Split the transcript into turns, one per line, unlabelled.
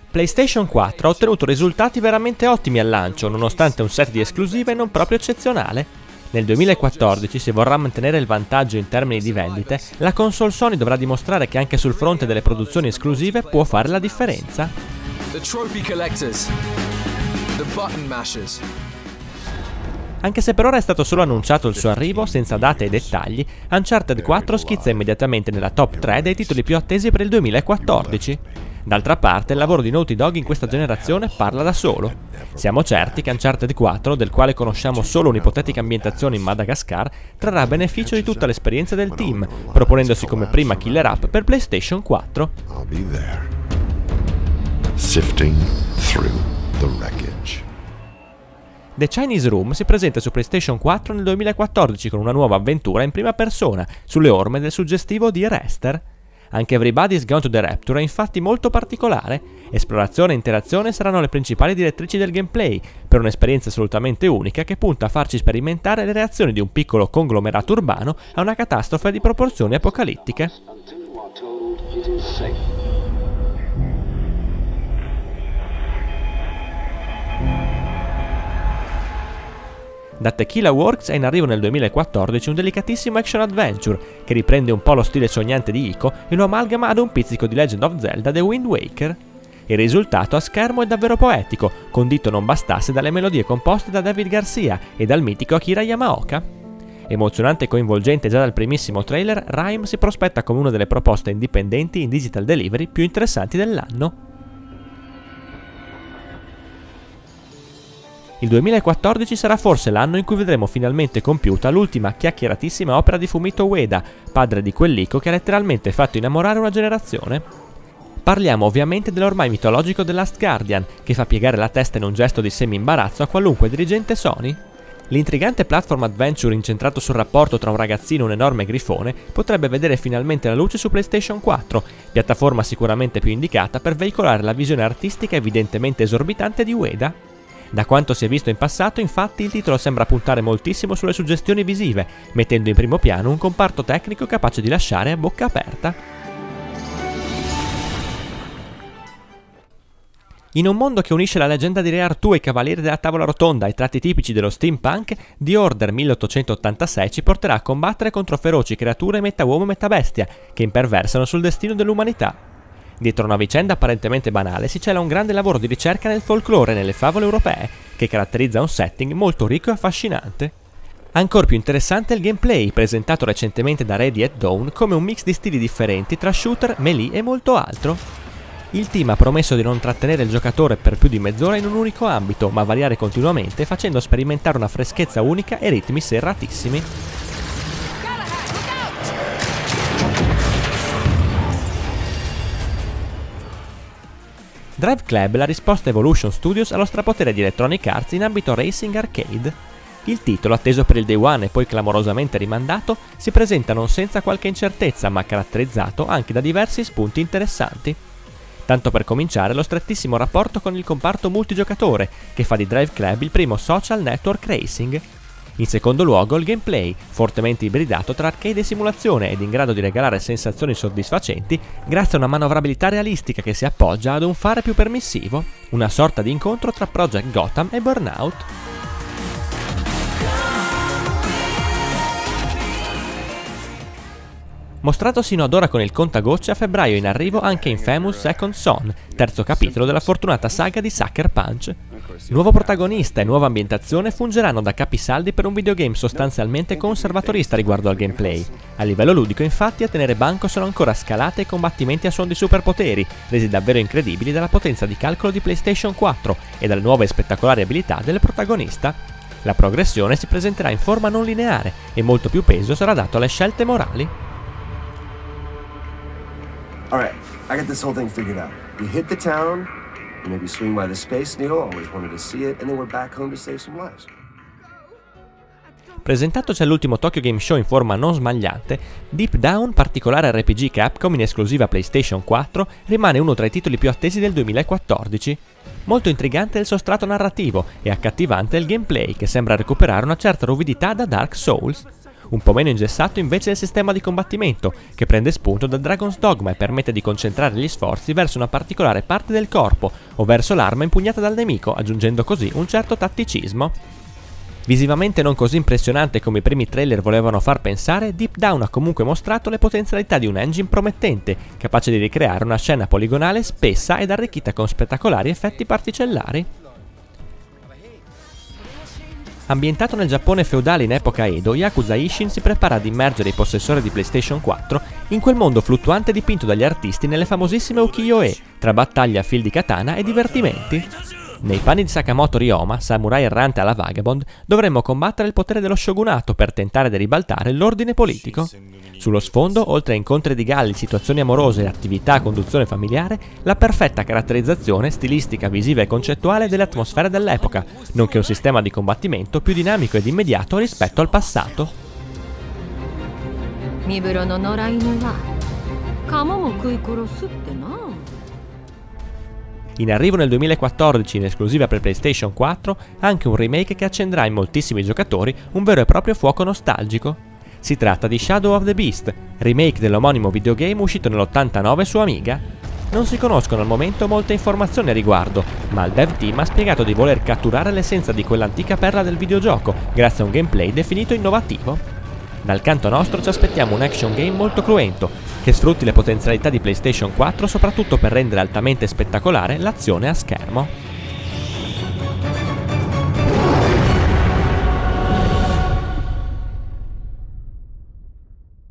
PlayStation 4 ha ottenuto risultati veramente ottimi al lancio, nonostante un set di esclusive non proprio eccezionale. Nel 2014, se vorrà mantenere il vantaggio in termini di vendite, la console Sony dovrà dimostrare che anche sul fronte delle produzioni esclusive può fare la differenza. Anche se per ora è stato solo annunciato il suo arrivo, senza date e dettagli, Uncharted 4 schizza immediatamente nella top 3 dei titoli più attesi per il 2014. D'altra parte, il lavoro di Naughty Dog in questa generazione parla da solo. Siamo certi che Uncharted 4, del quale conosciamo solo un'ipotetica ambientazione in Madagascar, trarrà beneficio di tutta l'esperienza del team, proponendosi come prima killer app per PlayStation 4. The Chinese Room si presenta su PlayStation 4 nel 2014 con una nuova avventura in prima persona, sulle orme del suggestivo Dear Esther. Anche Everybody's Gone to the Rapture è infatti molto particolare. Esplorazione e interazione saranno le principali direttrici del gameplay, per un'esperienza assolutamente unica che punta a farci sperimentare le reazioni di un piccolo conglomerato urbano a una catastrofe di proporzioni apocalittiche. Da Tequila Works è in arrivo nel 2014 un delicatissimo action adventure che riprende un po' lo stile sognante di Ico e lo amalgama ad un pizzico di Legend of Zelda The Wind Waker. Il risultato a schermo è davvero poetico, condito non bastasse dalle melodie composte da David Garcia e dal mitico Akira Yamaoka. Emozionante e coinvolgente già dal primissimo trailer, Rime si prospetta come una delle proposte indipendenti in digital delivery più interessanti dell'anno. Il 2014 sarà forse l'anno in cui vedremo finalmente compiuta l'ultima chiacchieratissima opera di Fumito Ueda, padre di quell'Ico che ha letteralmente fatto innamorare una generazione. Parliamo ovviamente dell'ormai mitologico The Last Guardian, che fa piegare la testa in un gesto di semi-imbarazzo a qualunque dirigente Sony. L'intrigante platform adventure incentrato sul rapporto tra un ragazzino e un enorme grifone potrebbe vedere finalmente la luce su PlayStation 4, piattaforma sicuramente più indicata per veicolare la visione artistica evidentemente esorbitante di Ueda. Da quanto si è visto in passato, infatti, il titolo sembra puntare moltissimo sulle suggestioni visive, mettendo in primo piano un comparto tecnico capace di lasciare a bocca aperta. In un mondo che unisce la leggenda di Re Artù e i Cavalieri della Tavola Rotonda ai tratti tipici dello steampunk, The Order 1886 ci porterà a combattere contro feroci creature metà uomo e metà bestia, che imperversano sul destino dell'umanità. Dietro una vicenda apparentemente banale si cela un grande lavoro di ricerca nel folklore e nelle favole europee, che caratterizza un setting molto ricco e affascinante. Ancor più interessante è il gameplay, presentato recentemente da Ready at Dawn come un mix di stili differenti tra shooter, melee e molto altro. Il team ha promesso di non trattenere il giocatore per più di mezz'ora in un unico ambito, ma variare continuamente, facendo sperimentare una freschezza unica e ritmi serratissimi. Drive Club è la risposta Evolution Studios allo strapotere di Electronic Arts in ambito racing arcade. Il titolo, atteso per il Day One e poi clamorosamente rimandato, si presenta non senza qualche incertezza, ma caratterizzato anche da diversi spunti interessanti. Tanto per cominciare, lo strettissimo rapporto con il comparto multigiocatore, che fa di Drive Club il primo social network racing. In secondo luogo il gameplay, fortemente ibridato tra arcade e simulazione ed in grado di regalare sensazioni soddisfacenti grazie a una manovrabilità realistica che si appoggia ad un fare più permissivo, una sorta di incontro tra Project Gotham e Burnout. Mostrato sino ad ora con il contagocce, a febbraio in arrivo anche Infamous Second Son, terzo capitolo della fortunata saga di Sucker Punch. Nuovo protagonista e nuova ambientazione fungeranno da capisaldi per un videogame sostanzialmente conservatorista riguardo al gameplay. A livello ludico, infatti, a tenere banco sono ancora scalate e combattimenti a suon di superpoteri, resi davvero incredibili dalla potenza di calcolo di PlayStation 4 e dalle nuove e spettacolari abilità del protagonista. La progressione si presenterà in forma non lineare e molto più peso sarà dato alle scelte morali.
Alright, I got this whole thing figured out. We hit the town, maybe swing by the Space Needle, always wanted to see it, and then we're back home to save some lives.
Presentatoci all'ultimo Tokyo Game Show in forma non smagliante, Deep Down, particolare RPG Capcom in esclusiva PlayStation 4, rimane uno tra i titoli più attesi del 2014. Molto intrigante è il sostrato narrativo e accattivante il gameplay, che sembra recuperare una certa ruvidità da Dark Souls. Un po' meno ingessato invece è il sistema di combattimento, che prende spunto da Dragon's Dogma e permette di concentrare gli sforzi verso una particolare parte del corpo o verso l'arma impugnata dal nemico, aggiungendo così un certo tatticismo. Visivamente non così impressionante come i primi trailer volevano far pensare, Deep Down ha comunque mostrato le potenzialità di un engine promettente, capace di ricreare una scena poligonale spessa ed arricchita con spettacolari effetti particellari. Ambientato nel Giappone feudale in epoca Edo, Yakuza Ishin si prepara ad immergere i possessori di PlayStation 4 in quel mondo fluttuante dipinto dagli artisti nelle famosissime ukiyo-e, tra battaglie a fil di katana e divertimenti. Nei panni di Sakamoto Ryoma, samurai errante alla Vagabond, dovremmo combattere il potere dello shogunato per tentare di ribaltare l'ordine politico. Sullo sfondo, oltre a incontri di galli, situazioni amorose e attività a conduzione familiare, la perfetta caratterizzazione stilistica, visiva e concettuale delle atmosfere dell'epoca, nonché un sistema di combattimento più dinamico ed immediato rispetto al passato. In arrivo nel 2014 in esclusiva per PlayStation 4 anche un remake che accenderà in moltissimi giocatori un vero e proprio fuoco nostalgico. Si tratta di Shadow of the Beast, remake dell'omonimo videogame uscito nell'89 su Amiga. Non si conoscono al momento molte informazioni a riguardo, ma il dev team ha spiegato di voler catturare l'essenza di quell'antica perla del videogioco, grazie a un gameplay definito innovativo. Dal canto nostro ci aspettiamo un action game molto cruento, che sfrutti le potenzialità di PlayStation 4 soprattutto per rendere altamente spettacolare l'azione a schermo.